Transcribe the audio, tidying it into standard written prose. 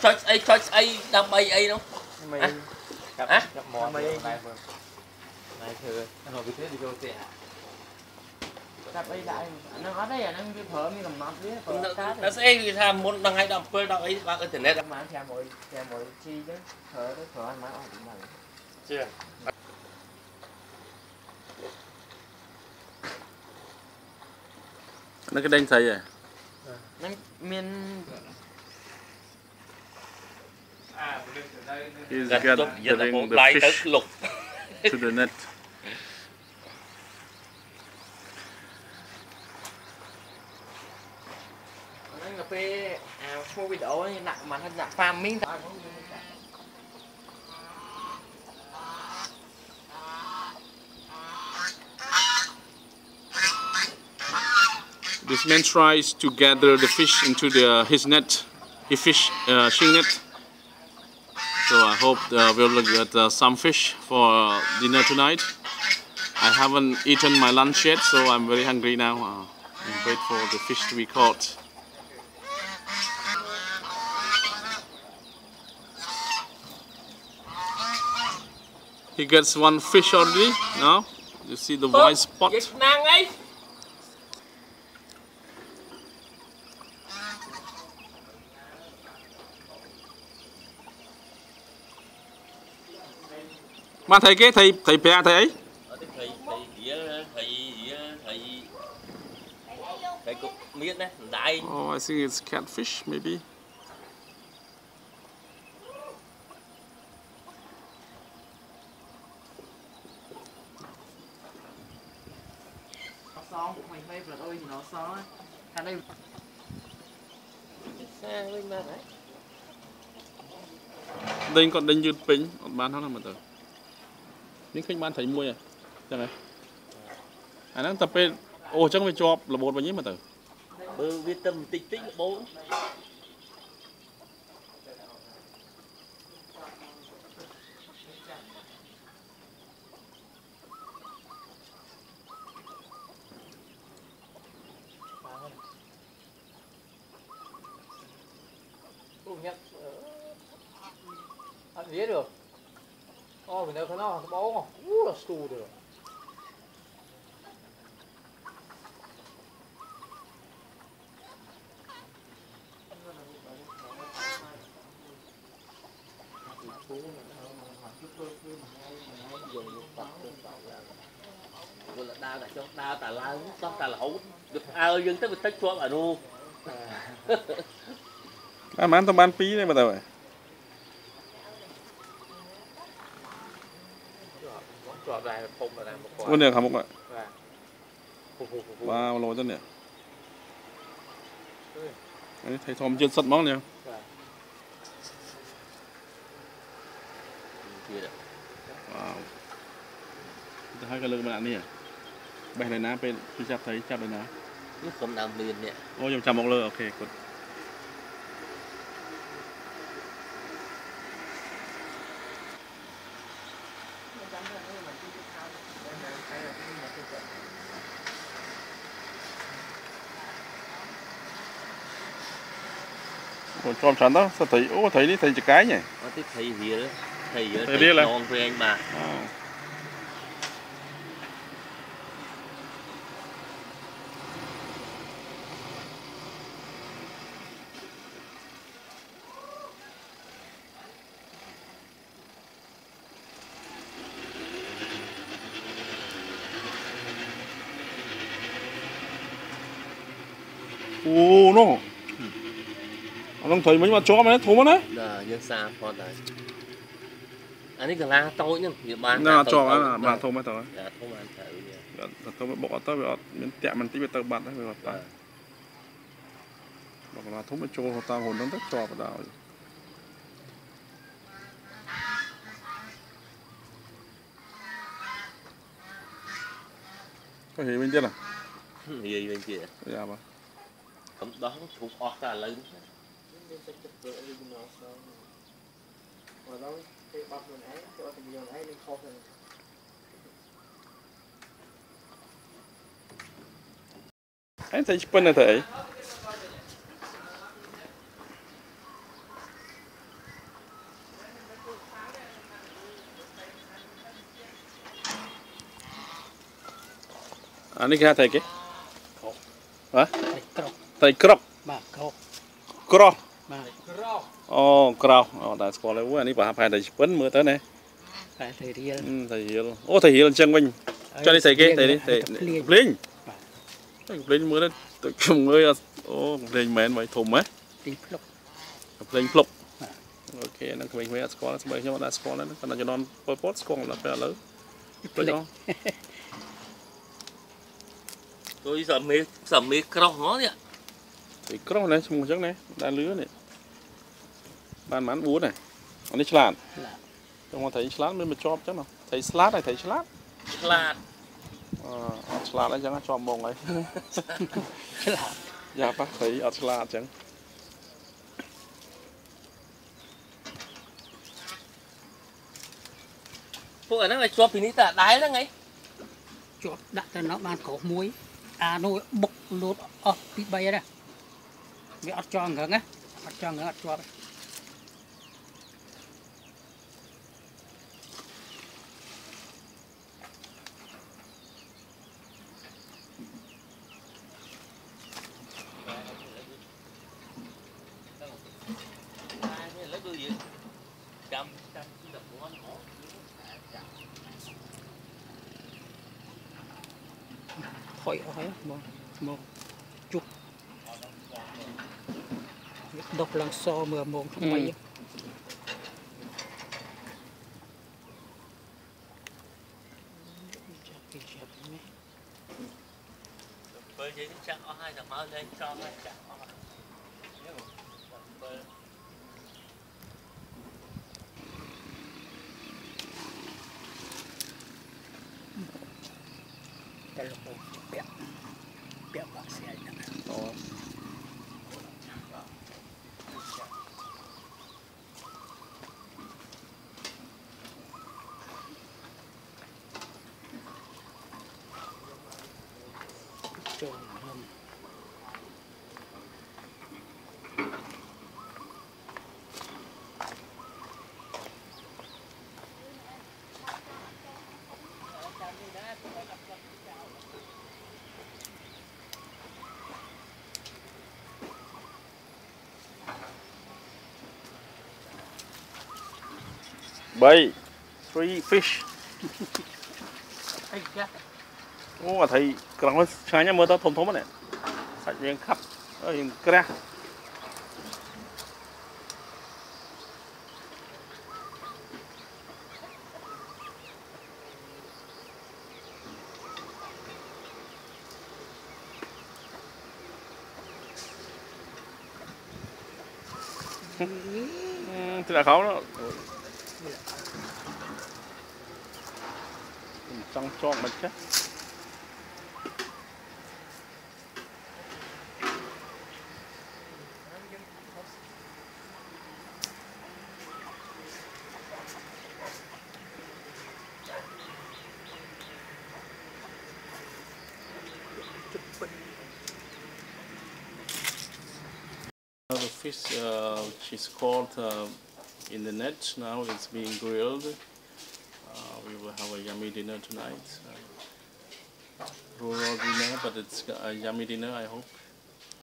cho ấy đâm bay ấy đâu hả này thưa nó bị thế đi vô tiền đập ấy đại nó ở đây nó cái phở mi làm mắm đấy nó sẽ tham muốn đăng hay đâm phơi đâm ấy bác internet mà theo mỗi chi chứ phở đấy phở ăn má ở cũng bằng chưa nó cái đanh xây à nó miên he's gathering the fish to the net. Cà phê mua bị đổ nặng mà nó nặng farm miếng This man tries to gather the fish into his net, fishing net. So I hope we'll get some fish for dinner tonight. I haven't eaten my lunch yet, so I'm very hungry now. And wait for the fish to be caught. He gets one fish already. Now you see the white spot. Mà thầy cái thầy bè thầy ấy. Oh, I think it's catfish maybe. Đây còn đánh dư pính, bán nó là mà tờ. Những khách bán thấy mua à, chẳng này. Anh đang tập bên, ô chắc phải cho là bột vào nhí mà tờ. Bơ viết tâm tích tích bố. Ăn dễ được. Mình đâu có nó bó không? Là su được. Đau tà la tóc tà lẩu được ơi dân tới mình tách cho bà nu. Bán tao bán phí đấy mà tao vậy. Ủa nè không ạ. Wow, lôi chân nè. Thấy thòm chưa sật món nè. Wow. Hai cái lưng bạn nè. Bây này ná bên tôi chắp thấy chắp đây ná. Nước không đam liền nè. Ô dùng chăm một lơ, ok, good. Còn cho sẵn đó, sao thấy, ô thấy đi, thấy chữ cái nhỉ? Thấy gì đó, thấy non với anh bà. Ồ, nó. Ông thấy mấy mà chó mà thú mà đấy. Dân xa con đấy. Anh ấy cần la tôi nhá, nhiều bán. Nó chó là mà thú mà thôi. Dạ, thú mà ăn thử. Tôi bỏ tới bị mình tẹo mình tí bị tao bắn đấy bị bắn.บอกlà thú mà chó tao hồn nó rất chó vào đảo. Có hiểu bên kia à? Gì bên kia? Dạ mà. Không đó cũng ọt ra lớn. Anh thấy chụp này thấy. อันนี้คือไทยเก๋ Cọc. ฮะ Thầy cọc. ไทยกรอบ Bà cọc. กรอบ Bà. อ๋อกรอบอ๋อได้สกอร์เลยว่าอันนี้ป่ะภายในญี่ปุ่นมือเท่าไหร่ Phải thầy riêng. ไทยเฮียโอ้ไทยเฮียจังวินcho đi thầy ghé thầy đi thầy Linh Linh mới đó tôi không mới ô Linh mến vậy thùng á Đi plop. Linh plop ok nó mình phải score nó nhưng mà đã score nó còn là cho non post score là phải lớn rồi đó tôi sợ mê cọc nó vậy thì cọc này một chắc này đã lứa này ban mán bún này anh đi salad trong mà thấy salad mới mà chop chắc nào thấy salad này thấy salad là ฉลาดแล้วจังชอบมองเลยฉลาดอย่าปะเคยอัดฉลาดจังพวกนั้นไอ้ชอบปีนี้แต่ได้แล้วไงจอดดักแต่nó bàn cổ muối nó bốc lột bị bay này bị ọt cho ngớ á ọt cho ngớ ọt cho thôi ấy một chút độc lăng so mưa mông không mấy với những chắc có hai thằng máu lên cho hai chắc cái lục bẹt bẹt bạc xe bay three fish ô thầy còn nó sáng nhá mưa tao thôm thôm này sạch miếng khắp ơi cái thì là khó đó trăng cho mình chứ the fish which is caught in the net now it's being grilled. We will have a yummy dinner tonight. Rural dinner, but it's a yummy dinner, I hope.